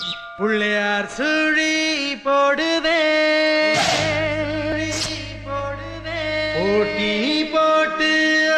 pillaiyaar suzhi poduven poti potu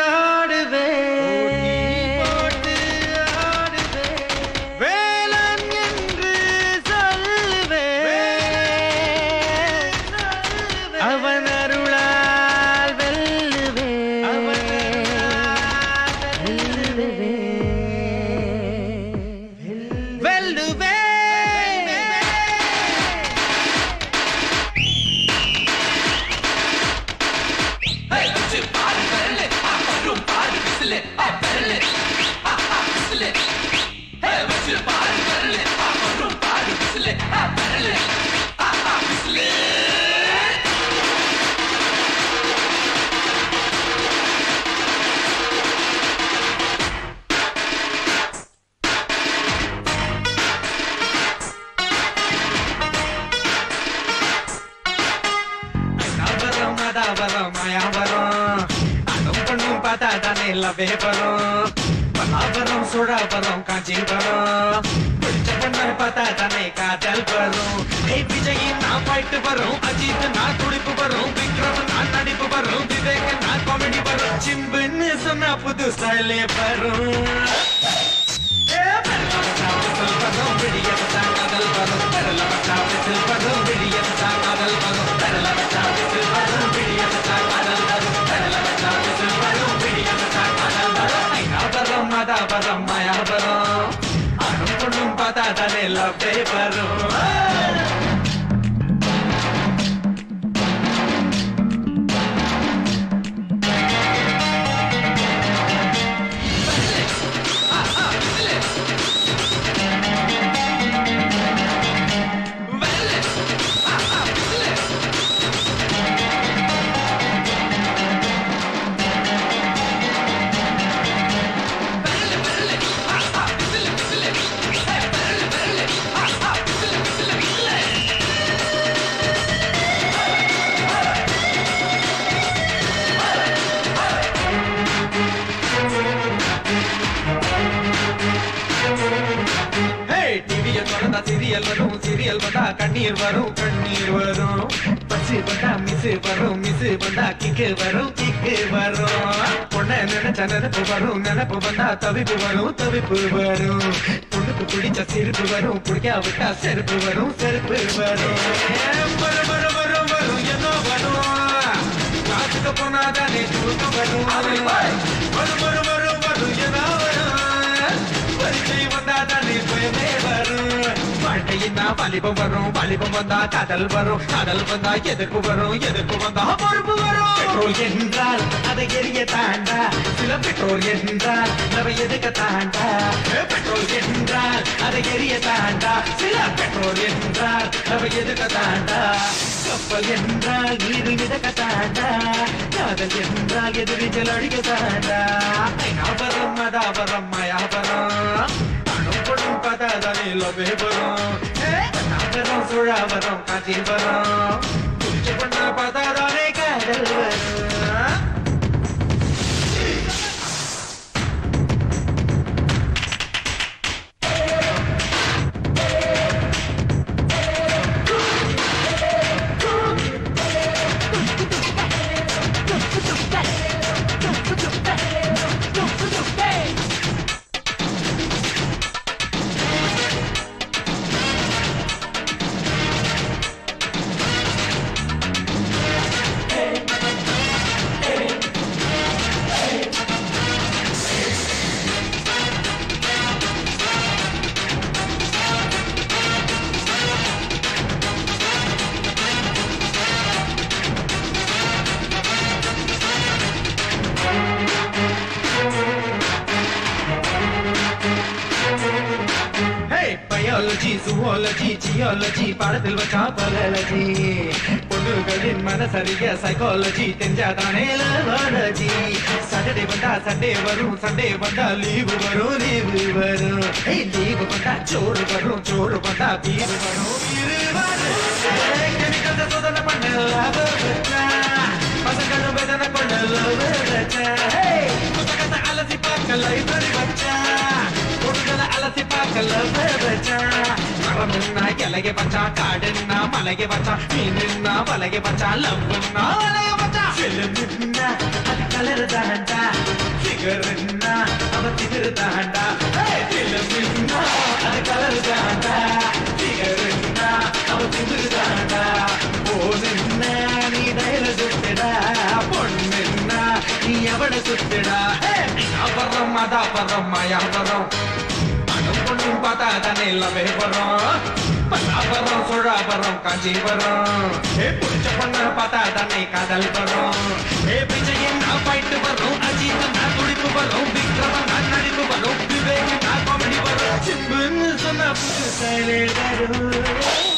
लवे बरों बला बरों soda बरों Kanchi बरों कुछ पन्ना पता जाने काजल बरों एक विजयी ना फाइट बरों अजीत ना तुड़िप बरों विक्रम ना नडिप बरों विवेक ना कॉमेडी बरों चिंबु ने सुना पुदु स्टाइल बरों बरम माया बरम अनुपनुम पता जाने लवे बरम सीरियल बंदा कन्नीर वरू कन्नीर वरू पसी बंदा मिस बंदा किक वरू பொண்ணே நினைச்ச நினைப்பு வரும் நினைப்பு வந்தா தவிப்பு வரும் பொண்ணுக்கு பிடிச்ச சிரிப்பு வரும் பிடிக்காவிட்டா செருப்பு வரும் வரும் என்ன வரும் காசுக்கு போனாதானே தூக்கம் வரும் வரும் என்ன வரும் परिचय बंदा दाने कोयमे वरू वाल्टयिना वालिबम वंदा कादल बंदा एदुक्कु वंदा पोरुपु वरू पेट्रोल एंद्राल अदु एरिय तांडा सिल पेट्रोल एंद्राल नव एदुक्क तांडा पेट्रोल एंद्राल अदु एरिय तांडा सिल पेट्रोल एंद्राल नव एदुक्क तांडा कप्पल एंद्राल नीरु एदुक्क तांडा कादल एंद्राल एदुरिजल अडिक्क तांडा ऐना बरम मदा बरम माया बरम अनुपनुम पता जाने लवे बरम बरम सोडा बरम कांची बरम कुछ पन्ना पता जाने काजल बरम zoology geology பாடத்தில் வச்சா பயாலஜி பொண்ணுகளின் மனசறிய சைக்காலஜி தெரிஞ்சாதானே லவாலஜி சாட்டர்டே வந்தா சண்டே வரும் சண்டே வந்தா லீவு வரும் லீவு வந்தா சோறு வந்தா பீரு வரும் கெமிக்கல் சோதனை பண்ண லாபம் வச்சா பசங்களும் வேதனை பண்ண லாபம் வச்சா புத்தகத்தை அலசி பார்க்க லைப்ரரி வச்சா பொண்ணுகளை அலசி பார்க்க லாபம் வச்சா தலைய வச்சா காடுன்னா மலைய வச்சா மீனுன்னா வலைய வச்சா லவ்னா வலைய வச்சா செல்லுன்னா அது கலர் தாண்டா சிகருன்னா அவ திகரு தாண்டா செல்லுன்னா அது கலர் தாண்டா சிகருன்னா அவ திகரு தாண்டா போனுன்னா நீ டயல சுட்டுடா பொண்ணுன்னா நீ எவட சுட்டுடா அபரம் அதாபரம் மாயாபரம் பொண்ணும் பார்த்தா தானே எல்லாமே வரும் பல்லாபரம் சுழாபரம் காஞ்சிபரம் புடிச்ச பொண்ண பார்த்தா தானே காதல் வரும் விஜயன் நான் பாயிட்டு வரும் அஜித் நான் துடிப்பு வரும் விக்ரமன் நான் நடிப்பு வரும் விவேக் நான் காமெடி வரும் சிம்புன்னு சொன்ன புது ஸ்டைலே வரும்